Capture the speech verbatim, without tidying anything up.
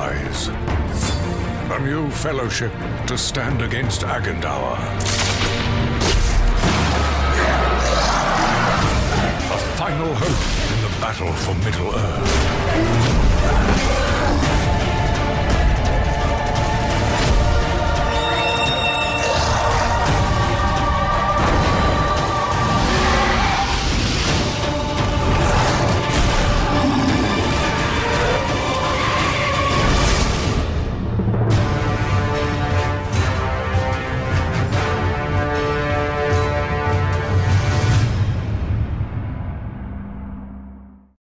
rise. A new fellowship to stand against Agandaur. A final hope in the battle for Middle-earth.